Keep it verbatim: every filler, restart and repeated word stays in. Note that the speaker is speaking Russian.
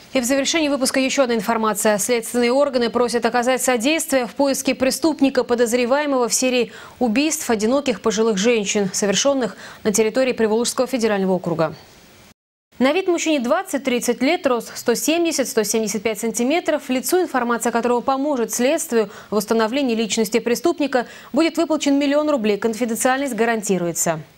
И в завершении выпуска еще одна информация. Следственные органы просят оказать содействие в поиске преступника, подозреваемого в серии убийств одиноких пожилых женщин, совершенных на территории Приволжского федерального округа. На вид мужчине двадцать-тридцать лет, рост сто семьдесят — сто семьдесят пять сантиметров, лицу, информация которого поможет следствию в установлении личности преступника, будет выплачен миллион рублей. Конфиденциальность гарантируется.